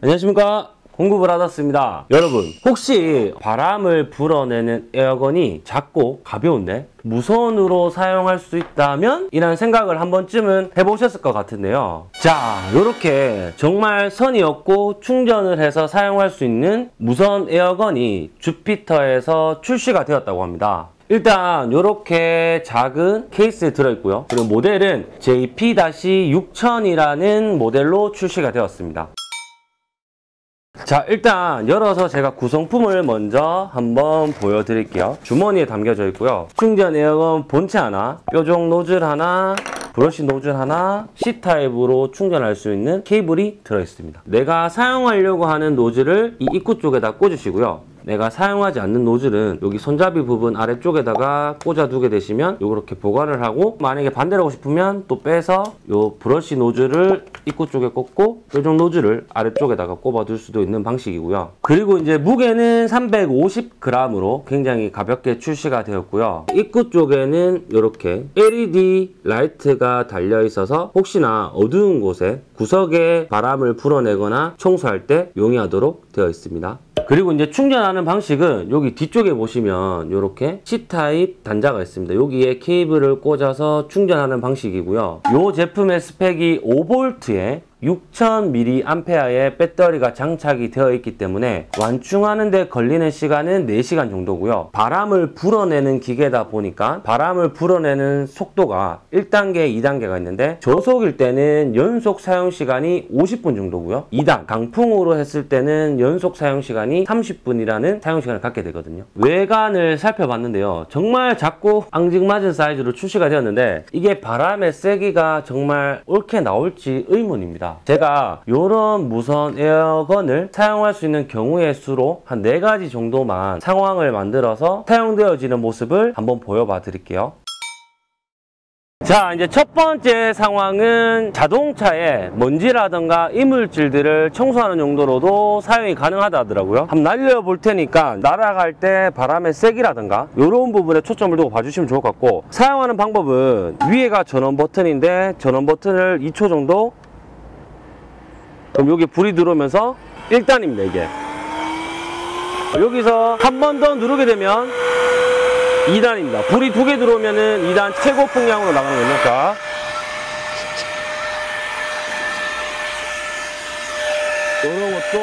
안녕하십니까, 공구브라더스입니다. 여러분, 혹시 바람을 불어내는 에어건이 작고 가벼운데 무선으로 사용할 수 있다면? 이라는 생각을 한 번쯤은 해보셨을 것 같은데요. 자, 이렇게 정말 선이 없고 충전을 해서 사용할 수 있는 무선 에어건이 주피터에서 출시가 되었다고 합니다. 일단 이렇게 작은 케이스에 들어있고요. 그리고 모델은 JP-6000이라는 모델로 출시가 되었습니다. 자, 일단 열어서 제가 구성품을 먼저 한번 보여드릴게요. 주머니에 담겨져 있고요. 충전 에어건 본체 하나, 뾰족 노즐 하나, 브러쉬 노즐 하나, C타입으로 충전할 수 있는 케이블이 들어있습니다. 내가 사용하려고 하는 노즐을 이 입구 쪽에다 꽂으시고요. 내가 사용하지 않는 노즐은 여기 손잡이 부분 아래쪽에다가 꽂아두게 되시면 요렇게 보관을 하고, 만약에 반대로 하고 싶으면 또 빼서 요 브러쉬 노즐을 입구 쪽에 꽂고 뾰족 노즐을 아래쪽에다가 꼽아둘 수도 있는 방식이고요. 그리고 이제 무게는 350g으로 굉장히 가볍게 출시가 되었고요. 입구 쪽에는 이렇게 LED 라이트가 달려 있어서 혹시나 어두운 곳에 구석에 바람을 불어내거나 청소할 때 용이하도록 되어 있습니다. 그리고 이제 충전하는 방식은 여기 뒤쪽에 보시면 이렇게 C타입 단자가 있습니다. 여기에 케이블을 꽂아서 충전하는 방식이고요. 이 제품의 스펙이 5V에 6000mAh의 배터리가 장착이 되어 있기 때문에 완충하는 데 걸리는 시간은 4시간 정도고요. 바람을 불어내는 기계다 보니까 바람을 불어내는 속도가 1단계, 2단계가 있는데 저속일 때는 연속 사용시간이 50분 정도고요. 2단, 강풍으로 했을 때는 연속 사용시간이 30분이라는 사용시간을 갖게 되거든요. 외관을 살펴봤는데요. 정말 작고 앙증맞은 사이즈로 출시가 되었는데 이게 바람의 세기가 정말 옳게 나올지 의문입니다. 제가 이런 무선 에어건을 사용할 수 있는 경우의 수로 한 4가지 정도만 상황을 만들어서 사용되어지는 모습을 한번 보여봐 드릴게요. 자, 이제 첫 번째 상황은 자동차에 먼지라든가 이물질들을 청소하는 용도로도 사용이 가능하다 하더라고요. 한번 날려볼 테니까 날아갈 때 바람의 세기라든가 이런 부분에 초점을 두고 봐주시면 좋을 것 같고, 사용하는 방법은 위에가 전원 버튼인데 전원 버튼을 2초 정도, 그럼 여기 불이 들어오면서 1단입니다. 이게 여기서 한 번 더 누르게 되면 2단입니다. 불이 2개 들어오면은 2단 최고 풍량으로 나가는 겁니다. 이런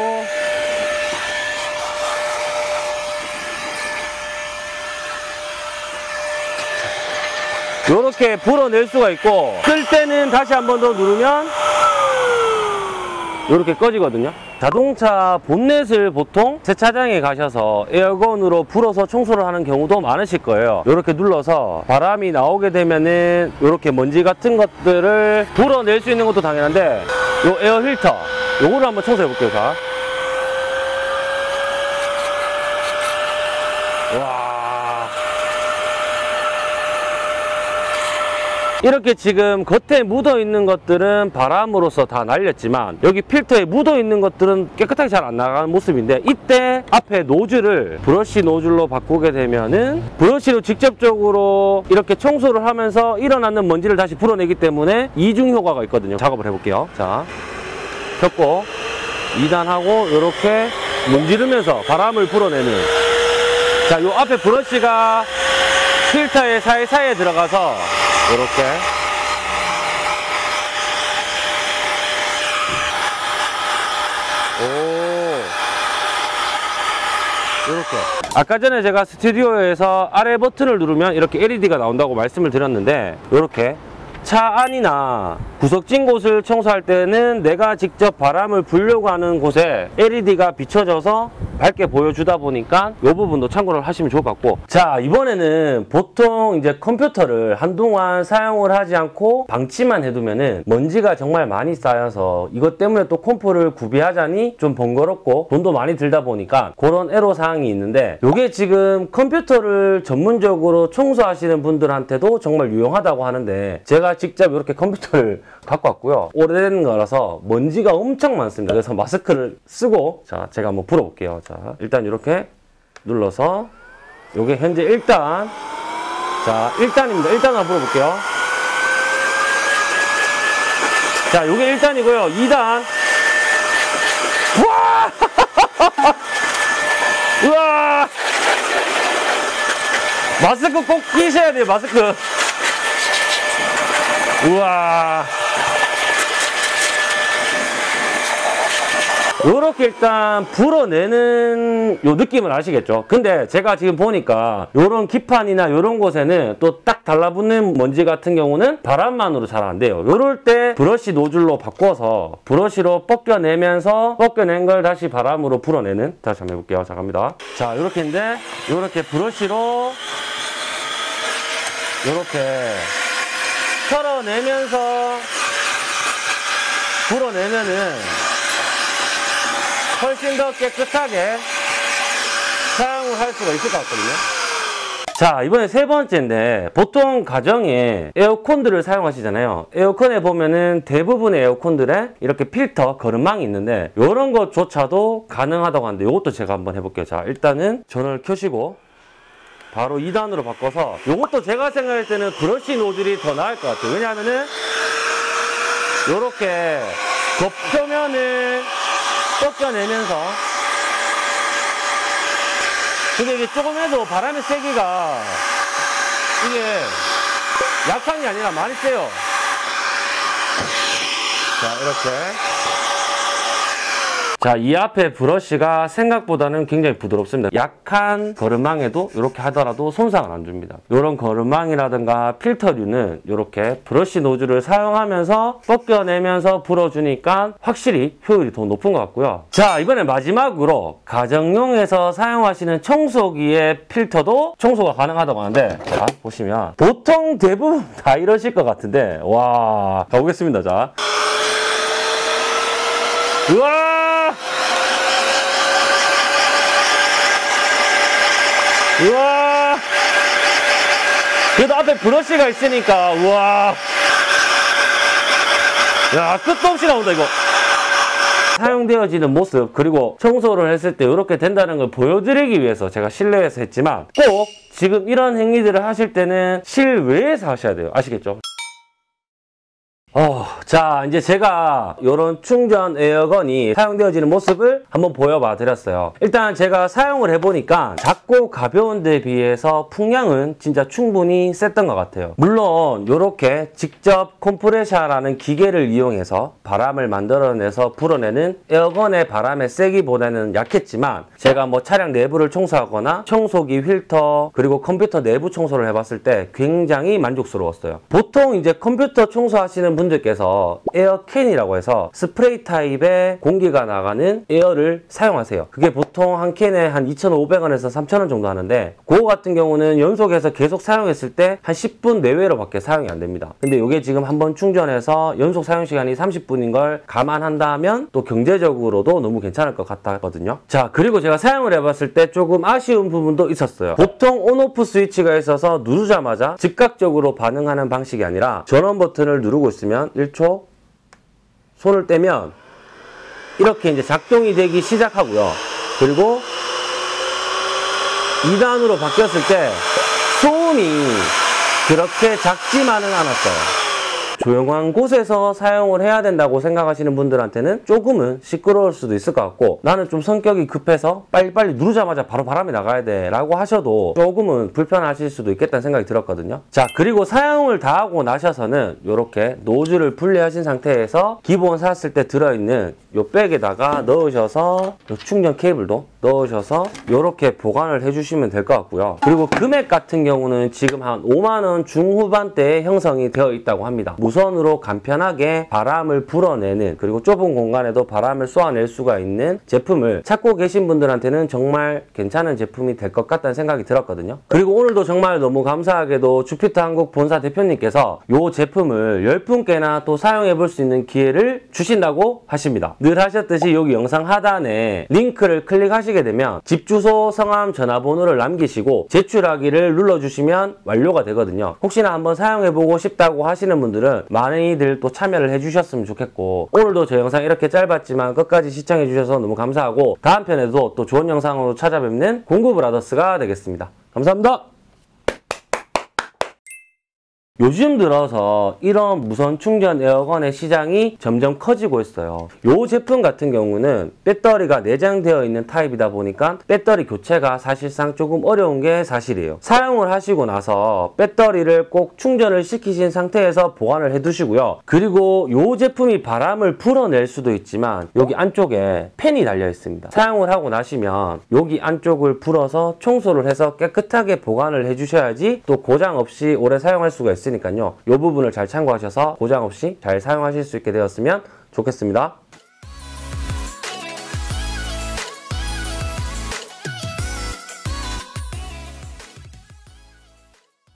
것도 이렇게 불어낼 수가 있고, 끌 때는 다시 한 번 더 누르면 이렇게 꺼지거든요. 자동차 본넷을 보통 세차장에 가셔서 에어건으로 불어서 청소를 하는 경우도 많으실 거예요. 이렇게 눌러서 바람이 나오게 되면은 이렇게 먼지 같은 것들을 불어낼 수 있는 것도 당연한데, 이 에어 필터 요거를 한번 청소해 볼게요. 자, 와, 이렇게 지금 겉에 묻어 있는 것들은 바람으로서 다 날렸지만 여기 필터에 묻어 있는 것들은 깨끗하게 잘 안 나가는 모습인데, 이때 앞에 노즐을 브러쉬 노즐로 바꾸게 되면은 브러쉬로 직접적으로 이렇게 청소를 하면서 일어나는 먼지를 다시 불어내기 때문에 이중 효과가 있거든요. 작업을 해볼게요. 자, 켰고 2단하고 이렇게 문지르면서 바람을 불어내는, 자, 요 앞에 브러쉬가 필터의 사이사이에 들어가서 이렇게 이렇게, 아까 전에 제가 스튜디오에서 아래 버튼을 누르면 이렇게 LED가 나온다고 말씀을 드렸는데, 이렇게 차 안이나 구석진 곳을 청소할 때는 내가 직접 바람을 불려고 하는 곳에 LED가 비춰져서 밝게 보여주다 보니까 이 부분도 참고를 하시면 좋을 것 같고, 자, 이번에는 보통 이제 컴퓨터를 한동안 사용을 하지 않고 방치만 해두면은 먼지가 정말 많이 쌓여서 이것 때문에 또 컴프를 구비하자니 좀 번거롭고 돈도 많이 들다 보니까 그런 애로사항이 있는데, 이게 지금 컴퓨터를 전문적으로 청소하시는 분들한테도 정말 유용하다고 하는데, 제가 직접 이렇게 컴퓨터를 갖고 왔고요. 오래된 거라서 먼지가 엄청 많습니다. 그래서 마스크를 쓰고, 자, 제가 한번 불어볼게요. 자, 일단 이렇게 눌러서, 요게 현재 1단. 자, 1단입니다. 1단 한번 불어볼게요. 자, 요게 1단이고요. 2단. 와! 마스크 꼭 끼셔야 돼요, 마스크. 우와. 요렇게 일단 불어내는 요 느낌을 아시겠죠? 근데 제가 지금 보니까 요런 기판이나 요런 곳에는 또 딱 달라붙는 먼지 같은 경우는 바람만으로 잘 안 돼요. 요럴 때 브러쉬 노즐로 바꿔서 브러쉬로 벗겨내면서 벗겨낸 걸 다시 바람으로 불어내는, 다시 한번 해볼게요. 자, 갑니다. 자, 요렇게인데 요렇게 브러쉬로 요렇게 털어내면서 불어내면은 훨씬 더 깨끗하게 사용을 할 수가 있을 것 같거든요. 자, 이번에 세 번째인데, 보통 가정에 에어컨들을 사용하시잖아요. 에어컨에 보면은 대부분의 에어컨들에 이렇게 필터, 거름망이 있는데 이런 것조차도 가능하다고 하는데 이것도 제가 한번 해볼게요. 자, 일단은 전원을 켜시고 바로 2단으로 바꿔서, 이것도 제가 생각할 때는 브러쉬 노즐이 더 나을 것 같아요. 왜냐하면은 이렇게 겉표면을 벗겨내면서, 근데 이게 조금 해도 바람의 세기가 이게 약한 게 아니라 많이 세요. 자, 이렇게. 자, 이 앞에 브러쉬가 생각보다는 굉장히 부드럽습니다. 약한 거름망에도 이렇게 하더라도 손상을 안 줍니다. 이런 거름망이라든가 필터류는 이렇게 브러쉬 노즐을 사용하면서 벗겨내면서 불어주니까 확실히 효율이 더 높은 것 같고요. 자, 이번에 마지막으로 가정용에서 사용하시는 청소기의 필터도 청소가 가능하다고 하는데, 자, 보시면 보통 대부분 다 이러실 것 같은데, 와, 가보겠습니다. 자, 우와! 우와! 그래도 앞에 브러쉬가 있으니까, 우와! 야, 끝도 없이 나온다, 이거. 사용되어지는 모습, 그리고 청소를 했을 때 이렇게 된다는 걸 보여드리기 위해서 제가 실내에서 했지만, 꼭 지금 이런 행위들을 하실 때는 실외에서 하셔야 돼요. 아시겠죠? 자, 이제 제가 이런 충전 에어건이 사용되어지는 모습을 한번 보여봐 드렸어요. 일단 제가 사용을 해보니까 작고 가벼운 데 비해서 풍량은 진짜 충분히 셌던 것 같아요. 물론 이렇게 직접 컴프레셔라는 기계를 이용해서 바람을 만들어내서 불어내는 에어건의 바람의 세기보다는 약했지만, 제가 뭐 차량 내부를 청소하거나 청소기 필터 그리고 컴퓨터 내부 청소를 해봤을 때 굉장히 만족스러웠어요. 보통 이제 컴퓨터 청소하시는 분들께서 에어캔이라고 해서 스프레이 타입의 공기가 나가는 에어를 사용하세요. 그게 보통 한 캔에 한 2,500원에서 3,000원 정도 하는데, 그거 같은 경우는 연속해서 계속 사용했을 때 한 10분 내외로밖에 사용이 안 됩니다. 근데 이게 지금 한번 충전해서 연속 사용 시간이 30분인 걸 감안한다면 또 경제적으로도 너무 괜찮을 것 같거든요. 자, 그리고 제가 사용을 해봤을 때 조금 아쉬운 부분도 있었어요. 보통 온오프 스위치가 있어서 누르자마자 즉각적으로 반응하는 방식이 아니라 전원 버튼을 누르고 있으면 1초, 손을 떼면 이렇게 이제 작동이 되기 시작하고요. 그리고 2단으로 바뀌었을 때 소음이 그렇게 작지만은 않았어요. 조용한 곳에서 사용을 해야 된다고 생각하시는 분들한테는 조금은 시끄러울 수도 있을 것 같고, 나는 좀 성격이 급해서 빨리빨리 누르자마자 바로 바람이 나가야 돼 라고 하셔도 조금은 불편하실 수도 있겠다는 생각이 들었거든요. 자, 그리고 사용을 다 하고 나셔서는 이렇게 노즐을 분리하신 상태에서 기본 샀을 때 들어있는 이 백에다가 넣으셔서 이 충전 케이블도 넣으셔서 이렇게 보관을 해주시면 될 것 같고요. 그리고 금액 같은 경우는 지금 한 5만원 중후반대에 형성이 되어 있다고 합니다. 무선으로 간편하게 바람을 불어내는, 그리고 좁은 공간에도 바람을 쏘아낼 수가 있는 제품을 찾고 계신 분들한테는 정말 괜찮은 제품이 될 것 같다는 생각이 들었거든요. 그리고 오늘도 정말 너무 감사하게도 주피터 한국 본사 대표님께서 이 제품을 10분께나 또 사용해 볼 수 있는 기회를 주신다고 하십니다. 늘 하셨듯이 여기 영상 하단에 링크를 클릭하시게 되면 집 주소, 성함, 전화번호를 남기시고 제출하기를 눌러주시면 완료가 되거든요. 혹시나 한번 사용해보고 싶다고 하시는 분들은 많이들 또 참여를 해주셨으면 좋겠고, 오늘도 저 영상 이렇게 짧았지만 끝까지 시청해주셔서 너무 감사하고, 다음 편에도 또 좋은 영상으로 찾아뵙는 공구브라더스가 되겠습니다. 감사합니다. 요즘 들어서 이런 무선 충전 에어건의 시장이 점점 커지고 있어요. 이 제품 같은 경우는 배터리가 내장되어 있는 타입이다 보니까 배터리 교체가 사실상 조금 어려운 게 사실이에요. 사용을 하시고 나서 배터리를 꼭 충전을 시키신 상태에서 보관을 해 두시고요. 그리고 이 제품이 바람을 불어낼 수도 있지만 여기 안쪽에 팬이 달려 있습니다. 사용을 하고 나시면 여기 안쪽을 불어서 청소를 해서 깨끗하게 보관을 해 주셔야지 또 고장 없이 오래 사용할 수가 있으니까요. 이 부분을 잘 참고하셔서 고장 없이 잘 사용하실 수 있게 되었으면 좋겠습니다.